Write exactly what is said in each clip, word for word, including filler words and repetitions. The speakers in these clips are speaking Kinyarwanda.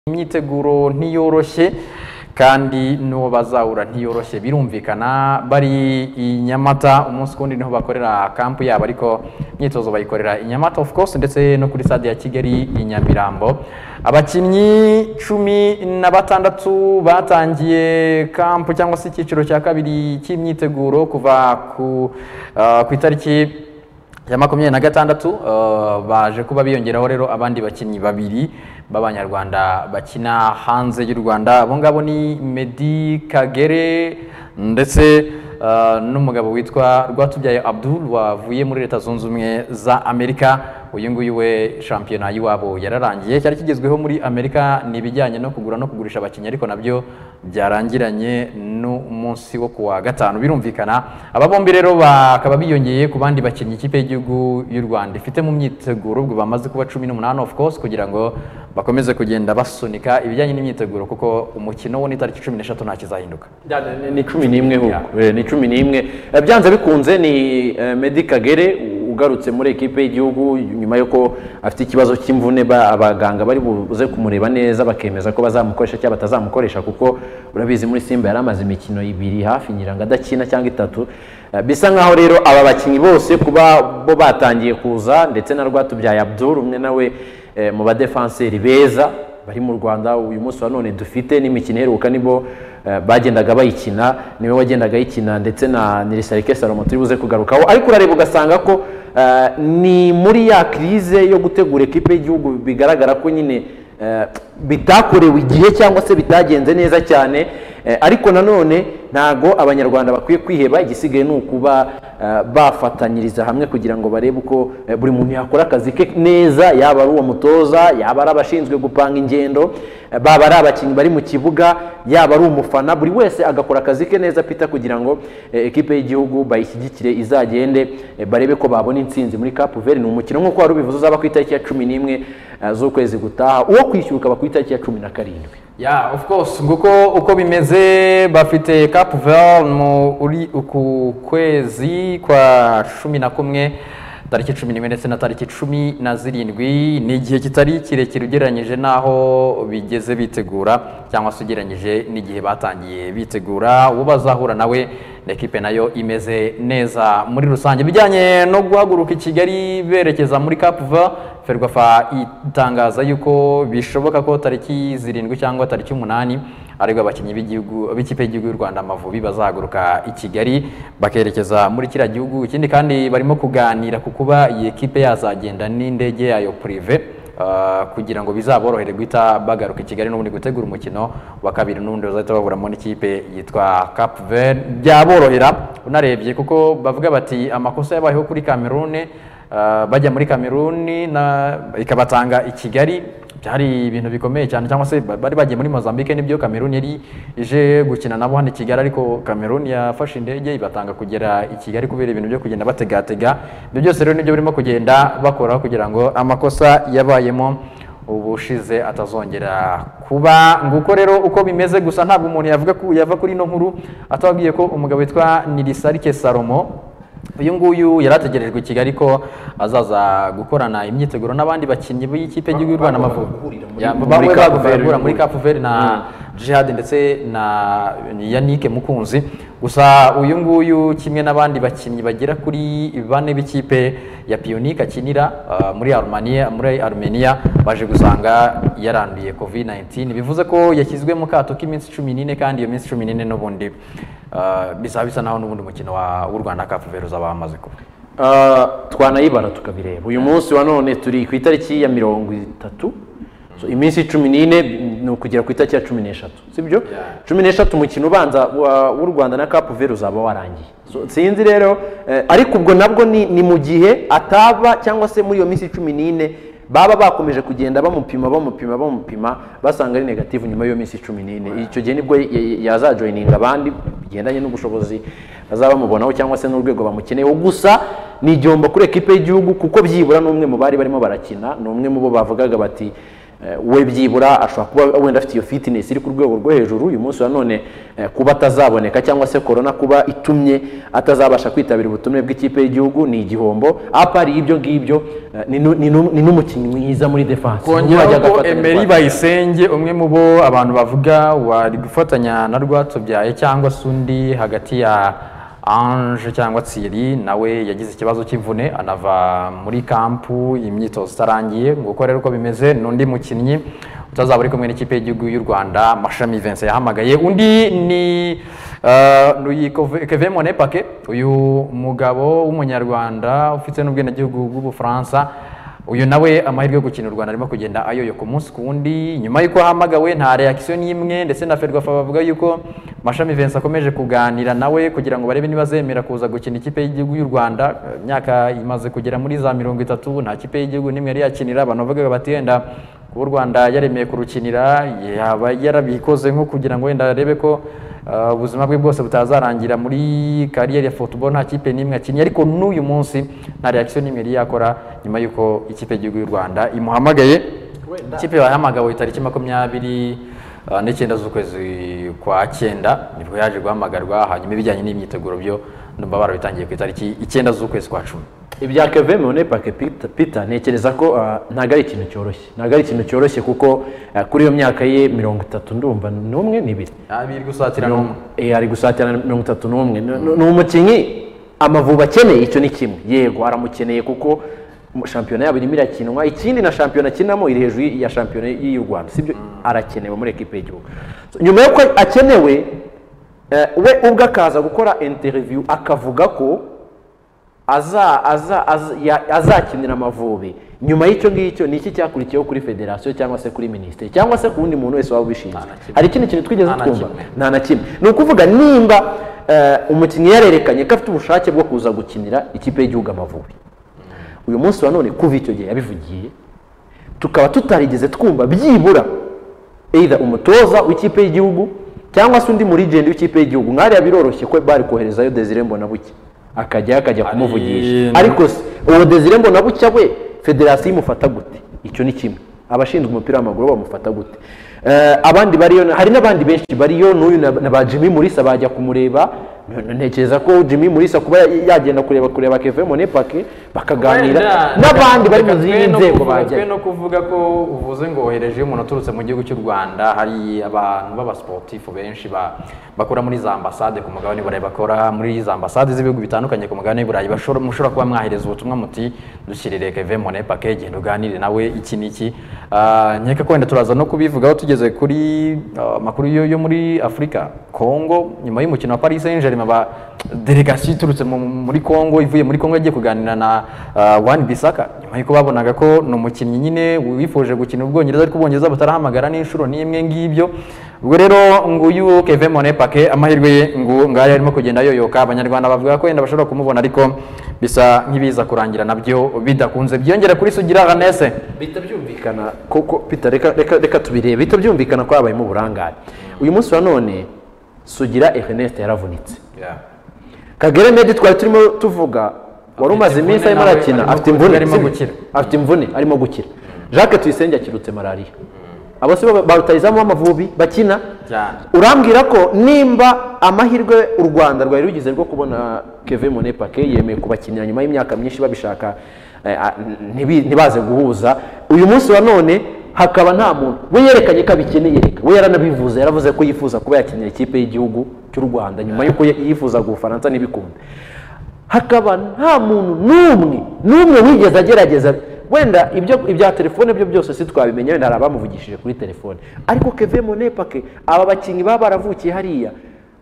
Imyiteguro ntiyoroshye kandi n'uwo bazahura ntiyoroshye birumvikana bari i Nyamata umunsi kundi niho bakorera kampu yabo ariko imyitozo bayikorera i Nyamata of course ndetse no kuri stade ya Kigali i Nyamirambo. Abakinnyi cumi na batandatu batangiye kampu cyangwa se icyiciro cya kabiri cy'imyiteguro kuva ku uh, ku itariki ya makumyabiri na gatandatu uh, baje kuba biyongeraho rero abandi bakinnyi babiri b'Abanyarwanda bakina hanze y'u Rwanda. Abo ngabo ni Meddy Kagere ndetse uh, n'umugabo witwa Rwatubyaye Abdul wavuye muri Leta Zunze Ubumwe za Amerika. Uyu nguyu we shampiyona yiwabo yararangiye. Cyari kigezweho muri Amerika nibijyanye no kugura no kugurisha abakinnyi ariko nabyo byarangiranye no munsi wo kuwa gatanu birumvikana. Aba bombi rero bakaba biyongeye ku bandi bakinnyi ikipe y'igihugu y'u Rwanda ifite mu myiteguro ubwo bamaze kuba cumi n'umunani of course kugira ngo bakomeze kugenda basunika ibijyanye n'imyiteguro kuko umukino wo ni tariki cumi n'eshatu nta kizahinduka. Ni cumi n'imwe huko ni cumi n'imwe byanze bikunze ni Meddy Kagere ugarutse muri ekipe y'igihugu nyuma yuko afite ikibazo cy'imvune abaganga bari buze kumureba neza bakemeza ko bazamukoresha cyangwa batazamukoresha kuko urabizi muri Simba yaramaze imikino ibiri hafi nyiranga adakina cyangwa itatu. Bisa nkaho rero aba bakinnyi bose kuba bo batangiye kuza ndetse na Rwatubyaye Abdul umwe nawe mu badefenseri beza bari mu Rwanda uyu munsi wa none dufite n'imikino iheruka nibo bagendaga bayikina niwe wagendaga yikina ndetse na Nirisarike Salomo turi buze kugarukaho ariko urareba ugasanga ko ni muri ya crise yo gutegura ekipe y'igihugu bigaragara ko nyine bitakorewe igihe cyangwa se bitagenze neza cyane ariko nanone ntago Abanyarwanda bakwiye kwiheba igisigaye ni ukuba bafatanyiriza hamwe kugira ngo barebe uko buri muntu yakora akazi ke neza yaba ari uwo mutoza yaba ari abashinzwe gupanga ingendo baba ari abakinnyi bari mu kibuga yaba ari umufana buri wese agakora akazi ke neza pita kugira ngo ekipe y'igihugu bayishyigikire izagende barebe ko babona intsinzi muri Cap Vert. Ni umukino nk'uko wari ubivuze uzaba ku itariki ya cumi n'imwe z'ukwezi gutaha uwo kwishyura ukaba ku itariki ya cumi na karindwi. Yeah, of course nguko uko bimeze bafite Cap Vert mu uri uku kwezi kwa cumi na kumwe tariki cumi n'imwe ndetse na tariki cumi na zirindwi. Ni igihe kitari kirekire ugereranyije naho bigeze bitegura cyangwa se ugereranyije n'igihe batangiye bitegura. Uwo bazahura nawe ekipe nayo imeze neza muri rusange. Bijyanye no guhaguruka i Kigali berekeza muri Cap Vert, Ferwafa itangaza yuko bishoboka ko tariki zirindwi cyangwa tariki umunani ariko abakinnyi b'igihugu b'ikipe y'igihugu y'u Rwanda Amavubi bazahaguruka i Kigali bakerekeza muri kiriya gihugu. Ikindi kandi barimo kuganira ku kuba iyi ekipe yazagenda n'indege yayo prive uh, kugira ngo bizaborohere guhita bagaruka i Kigali n'ubundi gutegura umukino wa kabiri n'ubundi bazahita baburamo n'ikipe yitwa Cap Vert. Byaborohera unarebye kuko bavuga bati amakosa yabayeho kuri Cameroon uh, bajya muri Cameroon na ikabatanga i Kigali byari ibintu bikomeye cyane cyangwa se bari bagiye muri Mozambique nibyo Cameroon yari ije gukina nabo hano i Kigali ariko Cameroon yafashe indege ibatanga kugera i Kigali kubera ibintu byo kugenda bategatega. Ibyo byose rero nibyo birimo kugenda bakora kugira ngo amakosa yabayemo ubushize atazongera kuba. Nguko rero uko bimeze gusa ntabwo umuntu yavuga ko yava kuri no nkuru atabwiye ko umugabo witwa Nirisarike Salomo uyu nguyu yarategerejwe i Kigali ko azaza gukorana imyiteguro n'abandi bakinnyi b'ikipe y'igihugu y'u Rwanda Amavubi bagahura muri Cap Vert na Jihad ndetse na Yannick Mukunzi. Gusa uyu nguyu kimwe n'abandi bakinnyi bagera kuri bane b'ikipe ya Pionik akinira uh, muri Armenia muri Armenia baje gusanga yaranduye covid nineteen bivuze ko yashyizwe mu kato k'iminsi cumi n'ine kandi iyo minsi cumi n'ine n'ubundi uh, bizaba bisa naho n'ubundi mukino wa w'u Rwanda Cap Vert uzaba wamaze kuba. Uh, twanayibara tukabireba uyu munsi wa none turi ku itariki ya mirongo itatu so iminsi cumi n'ine ni ukugera ku itariki ya cumi n'eshatu sibyo cumi n'eshatu umukino ubanza w'u Rwanda na Cap Vert uzaba warangiye. So sinzi rero eh, ariko ubwo nabwo ni, ni mu gihe ataba cyangwa se muri iyo minsi cumi n'ine baba bakomeje kugenda bamupima bamupima bamupima basanga ari negative nyuma y'iyo minsi cumi n'ine icyo gihe nibwo yazajoininga abandi bigendanye n'ubushobozi bazaba mubonaho cyangwa se n'urwego bamukeneyeho. Gusa ni igihombo kuri ekipe y'igihugu kuko byibura n'umwe mu bari barimo barakina n'umwe mu bo bavugaga bati we byibura ashobora kuba wenda afite iyo fitness iri ku rwego rwo hejuru. Uyu munsi wa none kuba atazaboneka cyangwa se corona kuba itumye atazabasha kwitabira ubutumire bw'ikipe y'igihugu ni igihombo. Apari ibyo ngibyo ni n'umukinnyi mwiza muri defense. Kongeraho Emery Bayisenge umwe mu bo abantu bavuga wari gufatanya na Rwatubyaye cyangwa se undi hagati ya Ange cyangwa Thierry, nawe yagize ikibazo cy'imvune anava muri kampu imyitozo itarangiye. Nguko rero uko bimeze. N'undi mukinnyi utazaba ari kumwe n'ikipe y'igihugu y'u Rwanda Mashami Vincent yahamagaye. Undi ni uh, Kevin Monepake, uyu mugabo w'umunyarwanda ufite n'ubwenegihugu bw'Ubufaransa. Uyu nawe amahirwe yo gukina u Rwanda arimo kugenda ayoyo ku munsi kundi. Nyuma yuko hamagawe nta reaction n'imwe, ndetse na Ferwafa bavuga yuko Mashami Vincent akomeje kuganira nawe kugira ngo barebe niba zemera kuza gukina ikipe y'igihugu y'u Rwanda. Myaka imaze kugera muri za mirongo itatu nta kipe y'igihugu nimwe yari yakinira. Abantu bavuga bati wenda kuba u Rwanda yaremeye kurukinira yaba yarabikoze nko kugira ngo wenda arebe ko ubuzima bwe bwose butazarangira muri kariyeri ya football nta kipe nimwe akinnye. Ariko n'uyu munsi nta reaction nimwe yari yakora nyuma yuko ikipe y'igihugu y'u Rwanda imuhamagaye. Ikipe yahamagawe itariki makumyabiri n'icyenda z'ukwezi kwa cyenda nibwo yaje guhamagarwa. Hanyuma ibijyanye n'imyiteguro byo ndumva barabitangiye ku itariki icyenda z'ukwezi kwa cumi. Ibya Kevin Monepake Peter ntekereza ko ntago ari ikintu cyoroshye ntago ari ikintu cyoroshye kuko kuri iyo myaka ye mirongo itatu ndumva n'umwe n'ibiri abiri gusatira n'umwe eh ari gusatira mirongo itatu n'umwe ni umukinnyi Amavubi akeneye. Icyo ni kimwe, yego aramukeneye kuko shampiyona yabo irimo irakinwa. Ikindi na shampiyona akinamo iri hejuru ya shampiyona y'u Rwanda, sibyo? Arakenewe muri equipe y'igihugu. Nyuma yuko akenewe we ubwo akaza gukora interview akavuga ko aza aza azakinira Amavubi. Nyuma y'icyo ngicyo ni iki cyakurikiyeho kuri federation cyangwa se kuri ministeri cyangwa se ku wundi muntu wese waba ubishinzwe? Hari ikindi kintu twigeze twumva? Nta na kimwe. Ni ukuvuga nimba umukinnyi yarerekanye ko afite ubushake bwo kuza gukinira ikipe y'igihugu Amavubi, uyu munsi wa none kuva icyo gihe yabivugiye tukaba tutarigeze twumva byibura either umutoza w'ikipe y'igihugu cyangwa se undi muri legend w'ikipe y'igihugu. Nk'ari biroroshye ko bari koherezayo Desire Mbonabucya akajya akajya kumuvugisha, ariko uwo Desire Mbonabucya we federation imufata gute? Icyo ni kimwe. Abashinzwe umupira w'amaguru bamufata gute? Abandi bariyo, hari n'abandi benshi bariyo, n'uyu na ba Jimmy Mulisa bajya kumureba. Ntekereza ko Jimmy Mulisa kuba yagenda kureba kureba Kevin Monepake bakaganira n'abandi bari mu zindi nzego bajya. No kuvuga ko uvuze ngo ohereje umuntu uturutse mu gihugu cy'u Rwanda, hari abantu baba sportif benshi bakora muri za ambassade ku mugabane burayi, bakora muri za ambassade z'ibihugu bitandukanye ku mugabane burayi. Mushobora kuba mwahereza ubutumwa muti dushyirire Kevin Monepake genda uganire nawe iki niki. Nkeka ko wenda turaza no kubivugaho tugeze kuri makuru yo muri Afrika. Congo nyuma y'umukino wa Paris Saint-Germain ba delegation iturutse muri Congo ivuye muri Congo yagiye kuganira na Wan Bissaka nyuma y'uko babonaga ko no mukinnyi nyine wifuje gukina Ubwongereza ariko Ubwongereza butarahamagara n'inshuro n'imwe ngibyo. Ubwo rero nguyu Kevin Monepake amahirwe ye ngo ngaya arimo kugenda yoyoka. Abanyarwanda bavuga ko yenda bashobora kumubona ariko bisa nk'ibiza kurangira nabyo bidakunze. Byongera kuri Sugira Ranese bitabyumvikana koko Peter, reka reka reka tubirebe. Bitabyumvikana ko abaye mu burangare. Uyu munsi wa none Sugira Ernest yaravunitse. Yeah. Kagere Medi twari turimo tuvuga wari umaze iminsi arimo arakina afite imvune arimo gukira. Afite imvune arimo gukira. Jacques Tuyisenge akirutse malaria. Abo se barutayizamo Amavubi bakina. Urambwira ko nimba amahirwe u Rwanda rwari rugize rwo kubona Kevin Monepake yemeye kubakinira nyuma y'imyaka myinshi babishaka ntibaze guhuza, uyu munsi wa none hakaba nta muntu we yerekanye ko abikeneye. Reka we yaranabivuze, yaravuze ko yifuza kuba yakinira ikipe y'igihugu cy'u Rwanda nyuma y'uko yifuza gufaransa n'ibikunda. Hakaba nta muntu n'umwe n'umwe wigeze agerageza. Wenda ibyo ibya telefone byo byose si twabimenya, wenda arabamuvugishije kuri telefone. Ariko Kevin Monepake aba bakinyi baba baravukiye hariya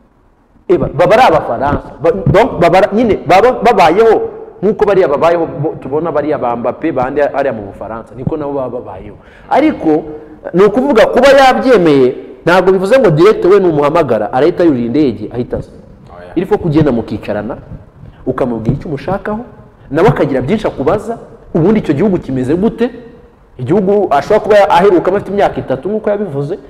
eba baba ari Abafaransa, donc baba nyine baba babayeho nkuko bari ababayeho tubona bari abambape bandi ari mu Bufaransa, niko nabo baba babayeho. Ariko ni ukuvuga kuba yabyemeye ntabwo bivuze ngo direct we n'umuhamagara arahita yurira indege ahitaza. Irifo kugenda mukicarana ukamubwira icyo umushakaho nawe akagira byinshi akubaza. Ubundi icyo gihugu kimeze gute? Igihugu ashobora kuba aheruka afite imyaka itatu nkuko yabivuze.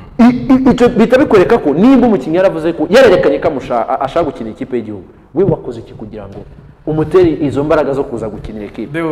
Icyo bita bikoreka ko nimba umukinnyi yaravuze ko yarerekanye ko ashaka gukina ikipe y'igihugu, we wakoze iki kugira ngo umutere izo mbaraga zo kuza gukinira ikipe?